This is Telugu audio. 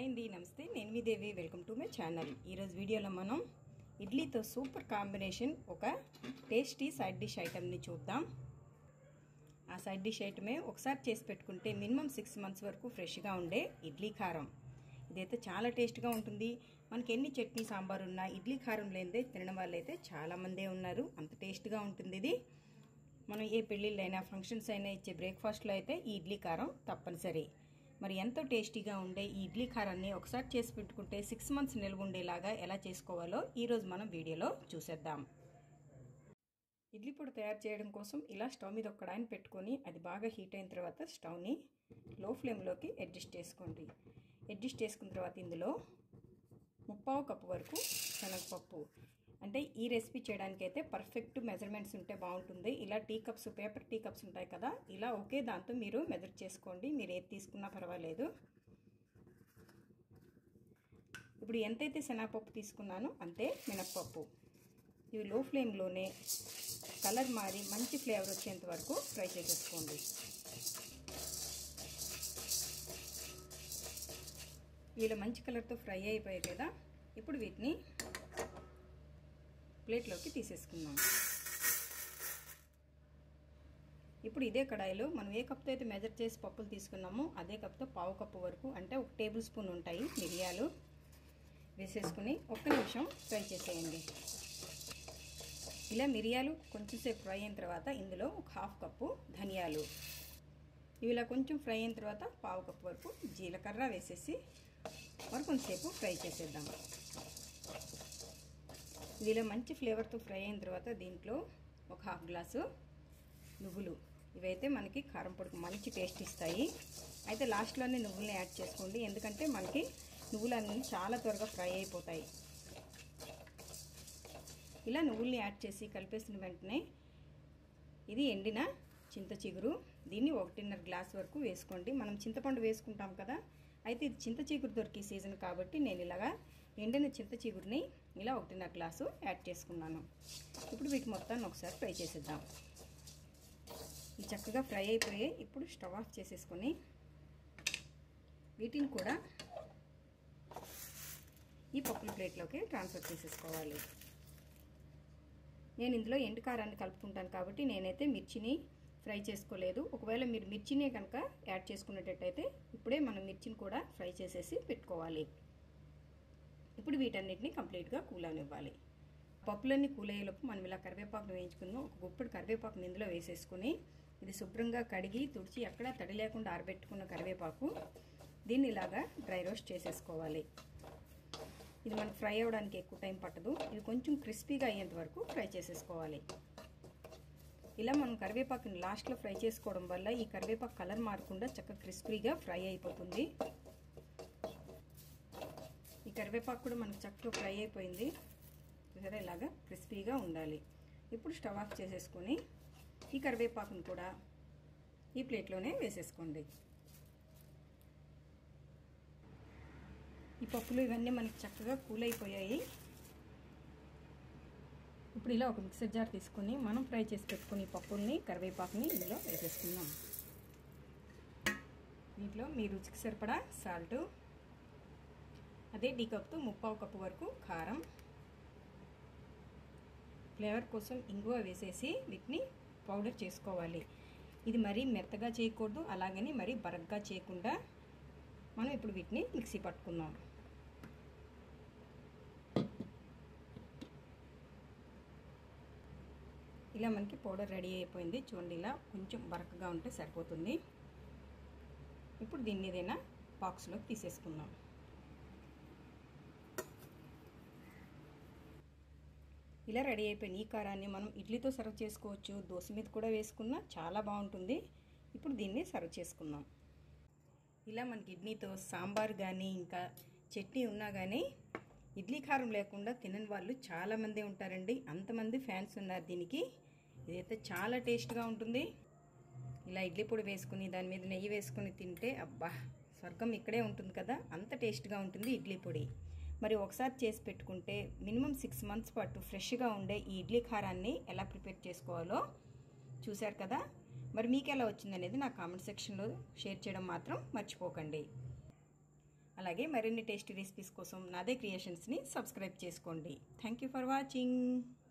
హాయ్ అండి, నమస్తే. నేను మీ Devi. Welcome to my channel. ఈరోజు వీడియోలో మనం ఇడ్లీతో సూపర్ కాంబినేషన్ ఒక టేస్టీ సైడ్ డిష్ ఐటమ్ని చూద్దాం. ఆ సైడ్ డిష్ ఐటమే ఒకసారి చేసి పెట్టుకుంటే మినిమం 6 months వరకు ఫ్రెష్గా ఉండే ఇడ్లీ కారం. ఇదైతే చాలా టేస్ట్గా ఉంటుంది. మనకి ఎన్ని చట్నీ సాంబార్ ఉన్నా ఇడ్లీ కారం లేనిదే తినడం వాళ్ళైతే చాలామందే ఉన్నారు. అంత టేస్ట్గా ఉంటుంది ఇది. మనం ఏ పెళ్ళిళ్ళైనా ఫంక్షన్స్ అయినా ఇచ్చే బ్రేక్ఫాస్ట్లో అయితే ఈ ఇడ్లీ కారం తప్పనిసరి. మరి ఎంతో టేస్టీగా ఉండే ఈ ఇడ్లీ కారాన్ని ఒకసారి చేసి పెట్టుకుంటే 6 months నిల్వ ఉండేలాగా ఎలా చేసుకోవాలో ఈరోజు మనం వీడియోలో చూసేద్దాం. ఇడ్లీ పొడి తయారు చేయడం కోసం ఇలా స్టవ్ మీద ఒక కడాయిని పెట్టుకొని అది బాగా హీట్ అయిన తర్వాత స్టవ్ని లో ఫ్లేమ్లోకి అడ్జస్ట్ చేసుకోండి. అడ్జస్ట్ చేసుకున్న తర్వాత ఇందులో 1/4 కప్పు వరకు శనగపప్పు, అంటే ఈ రెసిపీ చేయడానికి అయితే పర్ఫెక్ట్ మెజర్మెంట్స్ ఉంటే బాగుంటుంది. ఇలా పేపర్ టీ కప్స్ ఉంటాయి కదా, ఇలా ఒకే దాంతో మీరు మెజర్ చేసుకోండి. మీరు ఏది తీసుకున్నా పర్వాలేదు. ఇప్పుడు ఎంతైతే శనగపప్పు తీసుకున్నానో అంతే మినప్పప్పు. ఇవి లో ఫ్లేమ్లోనే కలర్ మారి మంచి ఫ్లేవర్ వచ్చేంత వరకు ఫ్రై చేసేసుకోండి. వీళ్ళు మంచి కలర్తో ఫ్రై అయిపోయాయి కదా, ఇప్పుడు వీటిని ప్లేట్లోకి తీసేసుకుందాం. ఇప్పుడు ఇదే కడాయిలో మనం ఏ కప్తో అయితే మెజర్ చేసి పప్పులు తీసుకున్నామో అదే కప్తో 1/4 కప్పు వరకు, అంటే 1 టేబుల్ స్పూన్ ఉంటాయి మిరియాలు వేసేసుకుని 1 నిమిషం ఫ్రై చేసేయండి. ఇలా మిరియాలు కొంచెంసేపు ఫ్రై అయిన తర్వాత ఇందులో 1/2 కప్పు ధనియాలు, ఇవి ఇలా కొంచెం ఫ్రై అయిన తర్వాత 1/4 కప్పు వరకు జీలకర్ర వేసేసి మరి కొంచెంసేపు ఫ్రై చేసేద్దాం. ఇలా మంచి ఫ్లేవర్తో ఫ్రై అయిన తర్వాత దీంట్లో 1/2 గ్లాసు నువ్వులు, ఇవైతే మనకి కారం పొడికి మంచి టేస్ట్ ఇస్తాయి. అయితే లాస్ట్లోనే నువ్వుల్ని యాడ్ చేసుకోండి, ఎందుకంటే మనకి నువ్వులు అన్నీ చాలా త్వరగా ఫ్రై అయిపోతాయి. ఇలా నువ్వుల్ని యాడ్ చేసి కలిపేసిన వెంటనే ఇది ఎండిన చింత చిగురు, దీన్ని 1.5 గ్లాస్ వరకు వేసుకోండి. మనం చింతపండు వేసుకుంటాం కదా, అయితే ఇది చింత చిగురు దొరికే సీజన్ కాబట్టి నేను ఇలాగా ఎండిన చింత చిగురుని ఇలా 1.5 గ్లాసు యాడ్ చేసుకున్నాను. ఇప్పుడు వీటి మొత్తాన్ని ఒకసారి ఫ్రై చేసేద్దాం. ఇవి చక్కగా ఫ్రై అయిపోయి ఇప్పుడు స్టవ్ ఆఫ్ చేసేసుకొని వీటిని కూడా ఈ పప్పుల ప్లేట్లోకి ట్రాన్స్ఫర్ చేసేసుకోవాలి. నేను ఇందులో ఎండు కారాన్ని కలుపుకుంటాను కాబట్టి నేనైతే మిర్చిని ఫ్రై చేసుకోలేదు. ఒకవేళ మీరు మిర్చిని కనుక యాడ్ చేసుకునేటట్టయితే ఇప్పుడే మనం మిర్చిని కూడా ఫ్రై చేసేసి పెట్టుకోవాలి. ఇప్పుడు వీటన్నిటిని కంప్లీట్గా కూల్ అవ్వాలి. పప్పులన్నీ కూల్ అయ్యేలోపు మనం ఇలా కరివేపాకును వేయించుకుందాం. ఒక గుప్పెడు కరివేపాకుని ఇందులో వేసేసుకుని ఇది శుభ్రంగా కడిగి తుడిచి ఎక్కడా తడి లేకుండా ఆరబెట్టుకున్న కరివేపాకు, దీన్ని ఇలాగా డ్రై రోస్ట్ చేసేసుకోవాలి. ఇది మనకు ఫ్రై అవ్వడానికి ఎక్కువ టైం పట్టదు. ఇది కొంచెం క్రిస్పీగా అయ్యేంత వరకు ఫ్రై చేసేసుకోవాలి. ఇలా మనం కరివేపాకుని లాస్ట్లో ఫ్రై చేసుకోవడం వల్ల ఈ కరివేపాకు కలర్ మారకుండా చక్కగా క్రిస్పీగా ఫ్రై అయిపోతుంది. ఈ కరివేపాకు కూడా మనకు చక్కగా ఫ్రై అయిపోయింది. సరే, ఇలాగా క్రిస్పీగా ఉండాలి. ఇప్పుడు స్టవ్ ఆఫ్ చేసేసుకొని ఈ కరివేపాకును కూడా ఈ ప్లేట్లోనే వేసేసుకోండి. ఈ పప్పులు ఇవన్నీ మనకి చక్కగా కూల్ అయిపోయాయి. ఇప్పుడు ఇలా ఒక మిక్సర్ జార్ తీసుకొని మనం ఫ్రై చేసి పెట్టుకుని పప్పుల్ని కరివేపాకుని ఇందులో వేసేసుకుందాం. దీంట్లో మీ రుచికి సరిపడా సాల్ట్, అదే టీ కప్తో 1/4 కప్పు వరకు కారం, ఫ్లేవర్ కోసం ఇంగువ వేసేసి వీటిని పౌడర్ చేసుకోవాలి. ఇది మరీ మెత్తగా చేయకూడదు, అలాగని మరీ బరగ్గా చేయకుండా మనం ఇప్పుడు వీటిని మిక్సీ పట్టుకుందాం. ఇలా మనకి పౌడర్ రెడీ అయిపోయింది. చూడండి, ఇలా కొంచెం బరకగా ఉంటే సరిపోతుంది. ఇప్పుడు దీన్ని ఏదైనా బాక్స్లోకి తీసేసుకుందాం. ఇలా రెడీ అయిపోయిన ఈ కారాన్ని మనం ఇడ్లీతో సర్వ్ చేసుకోవచ్చు, దోశ మీద కూడా వేసుకున్నా చాలా బాగుంటుంది. ఇప్పుడు దీన్ని సర్వ్ చేసుకుందాం. ఇలా మనకి ఇడ్లీతో సాంబార్ కానీ ఇంకా చట్నీ ఉన్నా కానీ ఇడ్లీ కారం లేకుండా తినని వాళ్ళు చాలామంది ఉంటారండి. అంతమంది ఫ్యాన్స్ ఉన్నారు దీనికి. ఇదైతే చాలా టేస్ట్గా ఉంటుంది. ఇలా ఇడ్లీ పొడి వేసుకుని దాని మీద నెయ్యి వేసుకుని తింటే అబ్బా, స్వర్గం ఇక్కడే ఉంటుంది కదా, అంత టేస్ట్గా ఉంటుంది ఇడ్లీ పొడి. మరి ఒకసారి చేసి పెట్టుకుంటే మినిమం 6 months పాటు ఫ్రెష్గా ఉండే ఈ ఇడ్లీ కారాన్ని ఎలా ప్రిపేర్ చేసుకోవాలో చూశారు కదా. మరి మీకు ఎలా వచ్చిందనేది నా కామెంట్ సెక్షన్లో షేర్ చేయడం మాత్రం మర్చిపోకండి. అలాగే మరిన్ని టేస్టీ రెసిపీస్ కోసం నాదే క్రియేషన్స్ని సబ్స్క్రైబ్ చేసుకోండి. Thank you for watching.